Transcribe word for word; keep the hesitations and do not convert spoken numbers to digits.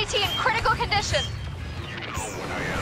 T in critical condition. You know what I